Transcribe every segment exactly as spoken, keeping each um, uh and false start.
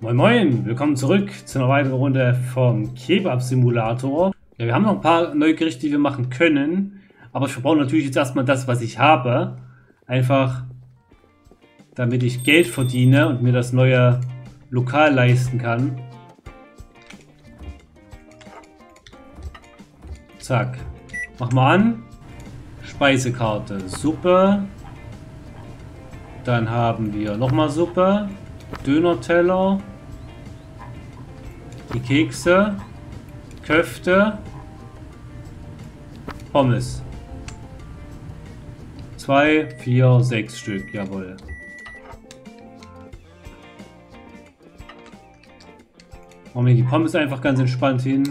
Moin Moin, willkommen zurück zu einer weiteren Runde vom Kebab-Simulator. Ja, wir haben noch ein paar neue Gerichte, die wir machen können, aber ich verbrauche natürlich jetzt erstmal das, was ich habe. Einfach, damit ich Geld verdiene und mir das neue Lokal leisten kann. Zack, mach mal an. Speisekarte, Suppe. Dann haben wir nochmal Suppe. Dönerteller, die Kekse, Köfte, Pommes. Zwei, vier, sechs Stück, jawohl. Machen wir die Pommes einfach ganz entspannt hin.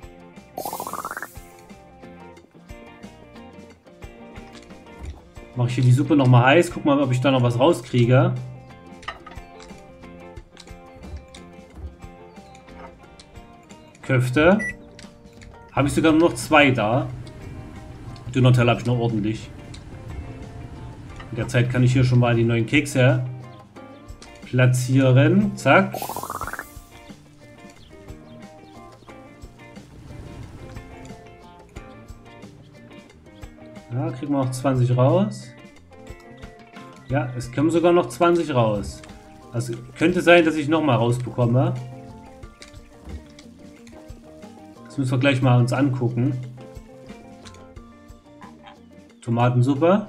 Mache ich hier die Suppe noch mal heiß, guck mal, ob ich da noch was rauskriege. Köfte. Habe ich sogar nur noch zwei da. Dönerteller habe ich noch ordentlich. In der Zeit kann ich hier schon mal die neuen Kekse platzieren. Zack. Ja, kriegen wir noch zwanzig raus. Ja, es kommen sogar noch zwanzig raus. Also könnte sein, dass ich noch mal rausbekomme. Das müssen wir gleich mal uns angucken. Tomatensuppe.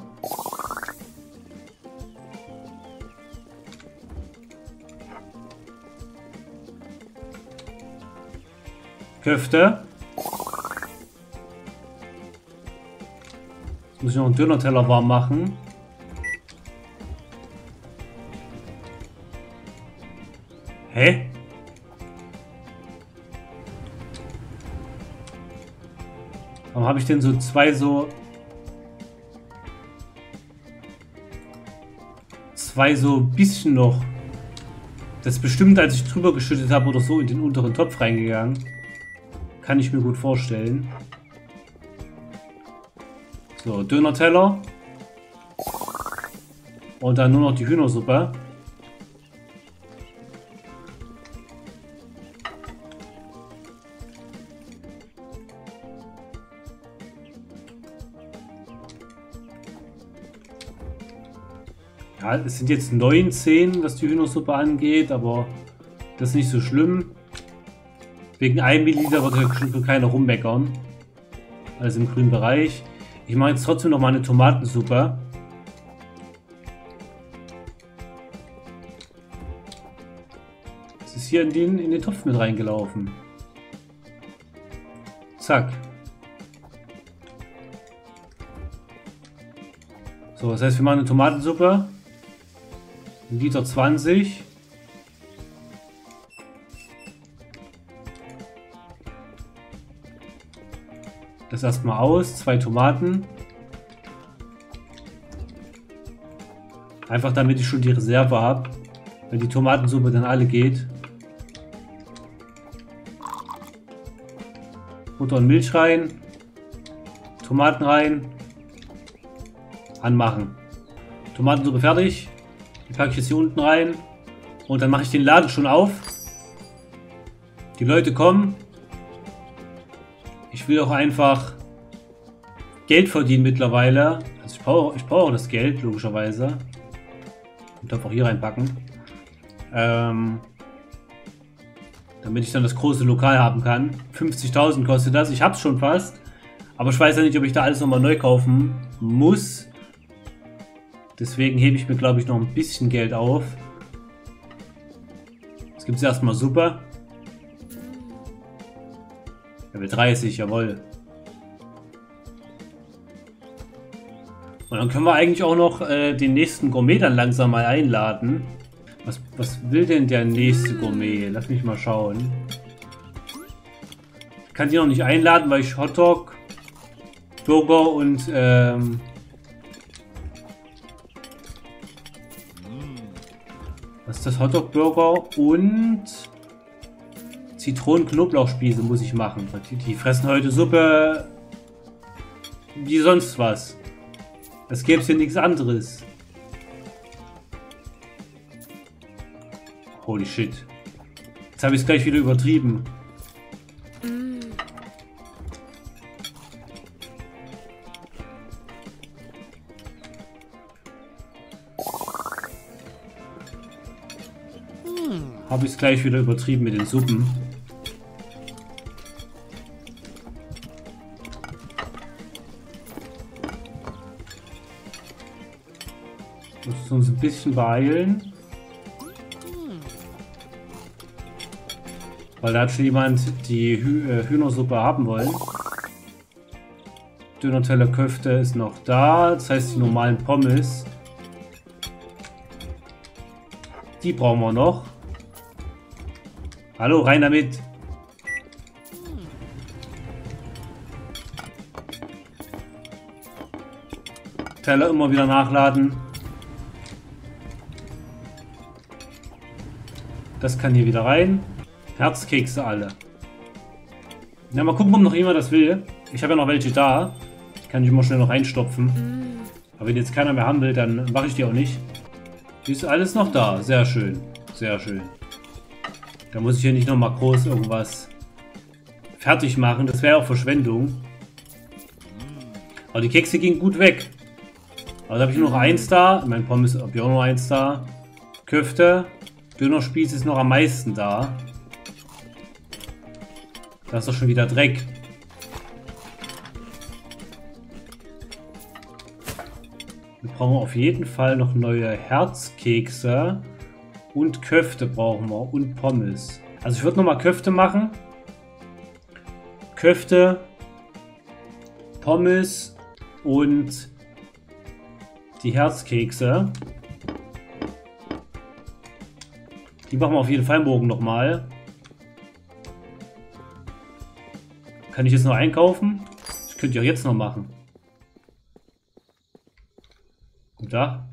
Köfte. Jetzt muss ich noch einen Dönerteller warm machen. Hä? Warum habe ich denn so zwei so... Zwei so ein bisschen noch... Das ist bestimmt, als ich drüber geschüttet habe oder so, in den unteren Topf reingegangen. Kann ich mir gut vorstellen. So, Dönerteller. Und dann nur noch die Hühnersuppe. Ja, es sind jetzt neunzehn, was die Hühnersuppe angeht, aber das ist nicht so schlimm. Wegen einem Milliliter wird ja schon keiner rummeckern. Also im grünen Bereich. Ich mache jetzt trotzdem noch mal eine Tomatensuppe. Es ist hier in den, in den Topf mit reingelaufen. Zack. So, das heißt, wir machen eine Tomatensuppe. Liter zwanzig. Das erstmal aus. Zwei Tomaten. Einfach damit ich schon die Reserve habe. Wenn die Tomatensuppe dann alle geht. Butter und Milch rein. Tomaten rein. Anmachen. Tomatensuppe fertig. Die packe ich jetzt hier unten rein. Und dann mache ich den Laden schon auf. Die Leute kommen. Ich will auch einfach Geld verdienen mittlerweile. Also ich brauche, ich brauche das Geld, logischerweise. Ich darf auch hier reinpacken. Ähm, damit ich dann das große Lokal haben kann. fünfzigtausend kostet das. Ich habe es schon fast. Aber ich weiß ja nicht, ob ich da alles nochmal neu kaufen muss. Deswegen hebe ich mir, glaube ich, noch ein bisschen Geld auf. Jetzt gibt es erstmal Suppe. Level dreißig, jawohl. Und dann können wir eigentlich auch noch äh, den nächsten Gourmet dann langsam mal einladen. Was, was will denn der nächste Gourmet? Lass mich mal schauen. Ich kann die noch nicht einladen, weil ich Hotdog, Burger und... Ähm, was ist das? Hotdog, Burger und Zitronen-Knoblauchspieße muss ich machen. Die, die fressen heute Suppe wie sonst was. Es gäbe hier nichts anderes. Holy shit. Jetzt habe ich es gleich wieder übertrieben. Habe ich es gleich wieder übertrieben mit den Suppen. Müssen uns ein bisschen beeilen. Weil da hat schon jemand die Hü äh, Hühnersuppe haben wollen. Döner-Teller Köfte ist noch da. Das heißt, die normalen Pommes. Die brauchen wir noch. Hallo, rein damit. Teller immer wieder nachladen. Das kann hier wieder rein. Herzkekse alle. Ja, mal gucken, ob noch jemand das will. Ich habe ja noch welche da. Kann ich immer schnell noch reinstopfen. Aber wenn jetzt keiner mehr haben will, dann mache ich die auch nicht. Die ist alles noch da. Sehr schön. Sehr schön. Da muss ich hier nicht nochmal groß irgendwas fertig machen. Das wäre auch Verschwendung. Aber die Kekse gingen gut weg. Also habe ich noch eins da. Mein Pommes habe ich auch noch eins da. Köfte. Dönerspieß ist noch am meisten da. Da ist doch schon wieder Dreck. Wir brauchen auf jeden Fall noch neue Herzkekse. Und Köfte brauchen wir. Und Pommes. Also ich würde nochmal Köfte machen. Köfte. Pommes. Und die Herzkekse. Die machen wir auf jeden Fall morgen nochmal. Kann ich jetzt noch einkaufen? Das könnte ich auch jetzt noch machen. Und da.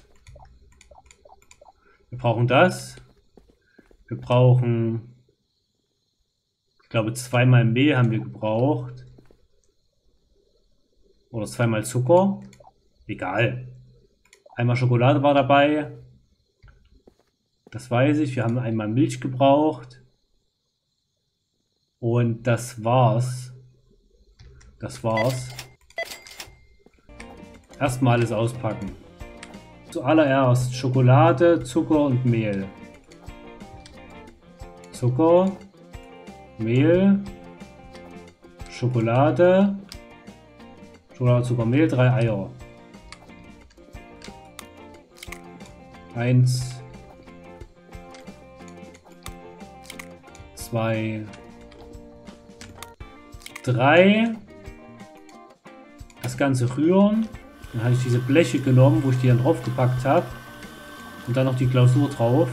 Wir brauchen das. Wir brauchen, ich glaube, zweimal Mehl haben wir gebraucht. Oder zweimal Zucker. Egal. Einmal Schokolade war dabei. Das weiß ich. Wir haben einmal Milch gebraucht. Und das war's. Das war's. Erstmal alles auspacken. Zuallererst Schokolade, Zucker und Mehl. Zucker, Mehl, Schokolade, Schokolade, Zucker, Mehl, drei Eier. Eins, zwei, drei. Das Ganze rühren. Dann habe ich diese Bleche genommen, wo ich die dann drauf gepackt habe. Und dann noch die Glasur drauf.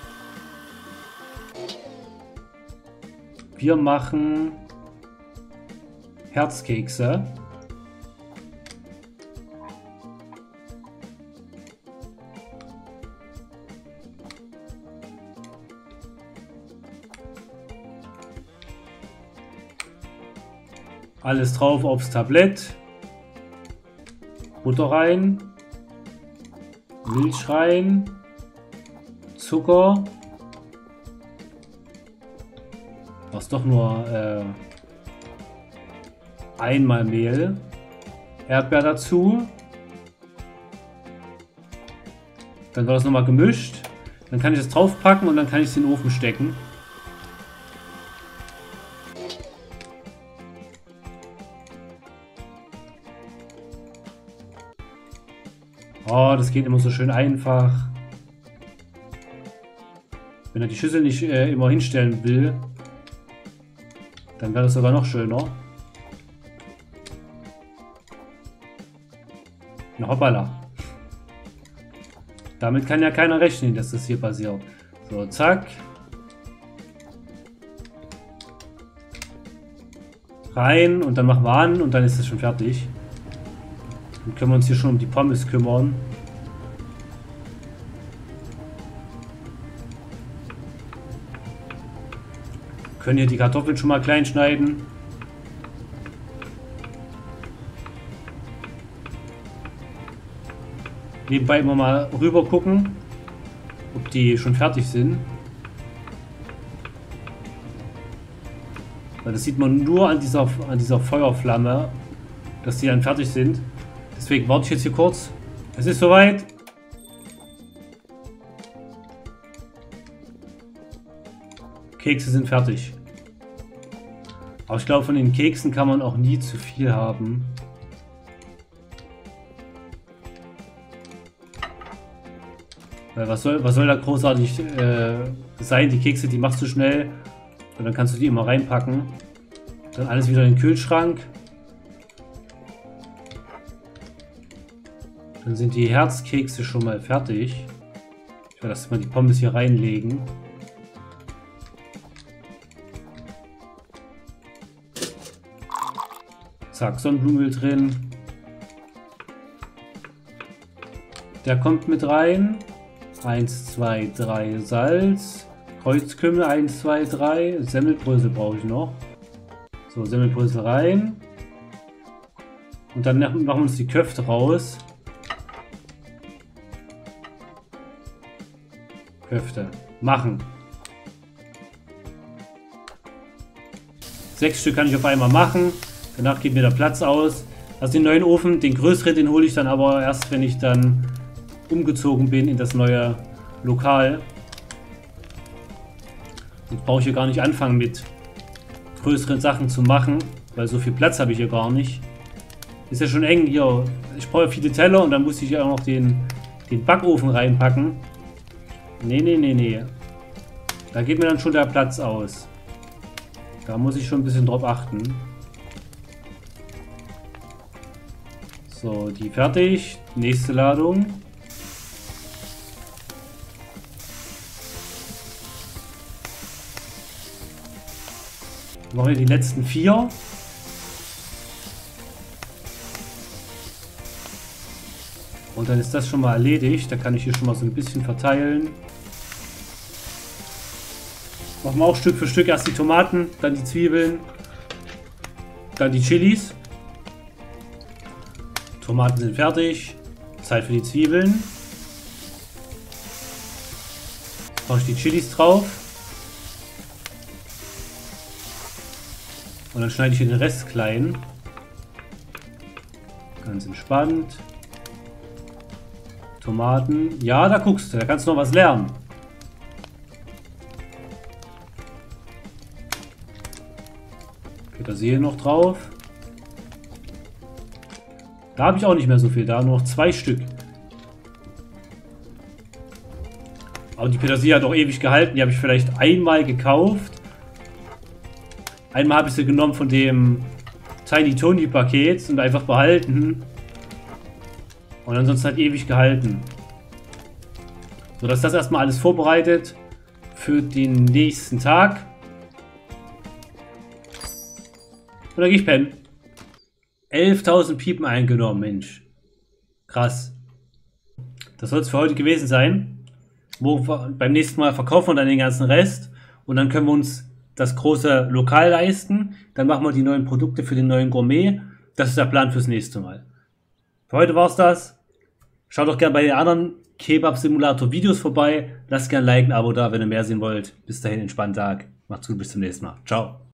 Wir machen Herzkekse. Alles drauf aufs Tablett. Butter rein. Milch rein. Zucker. Was doch nur äh, einmal Mehl. Erdbeer dazu. Dann wird das nochmal gemischt. Dann kann ich das draufpacken und dann kann ich es in den Ofen stecken. Oh, das geht immer so schön einfach. Wenn er die Schüssel nicht äh, immer hinstellen will, dann wäre das sogar noch schöner. Na hoppala. Damit kann ja keiner rechnen, dass das hier passiert. So, zack. Rein und dann machen wir an und dann ist es schon fertig. Dann können wir uns hier schon um die Pommes kümmern. Wir können hier die Kartoffeln schon mal klein schneiden. Nebenbei immer mal rüber gucken, ob die schon fertig sind. Weil das sieht man nur an dieser, an dieser Feuerflamme, dass die dann fertig sind. Deswegen warte ich jetzt hier kurz. Es ist soweit. Kekse sind fertig. Aber ich glaube, von den Keksen kann man auch nie zu viel haben. Weil was soll, was soll da großartig äh, sein? Die Kekse, die machst du schnell. Und dann kannst du die immer reinpacken. Dann alles wieder in den Kühlschrank. Dann sind die Herzkekse schon mal fertig. Ich werde erstmal die Pommes hier reinlegen. Zack, Sonnenblumenöl drin. Der kommt mit rein. eins, zwei, drei Salz. Kreuzkümmel eins, zwei, drei. Semmelbrösel brauche ich noch. So, Semmelbrösel rein. Und dann machen wir uns die Köfte raus. Köfte. Machen. Sechs Stück kann ich auf einmal machen. Danach geht mir der Platz aus. Also den neuen Ofen, den größeren, den hole ich dann aber erst, wenn ich dann umgezogen bin in das neue Lokal. Jetzt brauche ich hier gar nicht anfangen mit größeren Sachen zu machen, weil so viel Platz habe ich hier gar nicht. Ist ja schon eng hier. Ich brauche viele Teller und dann muss ich ja auch noch den, den Backofen reinpacken. Nee, nee, nee, nee. Da geht mir dann schon der Platz aus. Da muss ich schon ein bisschen drauf achten. So, die fertig. Nächste Ladung. Machen wir die letzten vier. Und dann ist das schon mal erledigt. Da kann ich hier schon mal so ein bisschen verteilen. Machen wir auch Stück für Stück erst die Tomaten, dann die Zwiebeln, dann die Chilis. Tomaten sind fertig. Zeit für die Zwiebeln. Jetzt mache ich die Chilis drauf. Und dann schneide ich hier den Rest klein. Ganz entspannt. Tomaten. Ja, da guckst du, da kannst du noch was lernen. Petersilie noch drauf. Da habe ich auch nicht mehr so viel da, nur noch zwei Stück. Aber die Petersilie hat auch ewig gehalten, die habe ich vielleicht einmal gekauft. Einmal habe ich sie genommen von dem Tiny Tony Paket und einfach behalten. Und ansonsten hat ewig gehalten. So, dass das erstmal alles vorbereitet für den nächsten Tag. Und dann gehe ich pennen. elftausend Piepen eingenommen, Mensch. Krass. Das soll es für heute gewesen sein. Morgen, beim nächsten Mal verkaufen wir dann den ganzen Rest. Und dann können wir uns das große Lokal leisten. Dann machen wir die neuen Produkte für den neuen Gourmet. Das ist der Plan fürs nächste Mal. Für heute war es das. Schaut doch gerne bei den anderen Kebab-Simulator-Videos vorbei. Lasst gerne ein Like, ein Abo da, wenn ihr mehr sehen wollt. Bis dahin, entspannten Tag. Macht's gut, bis zum nächsten Mal. Ciao.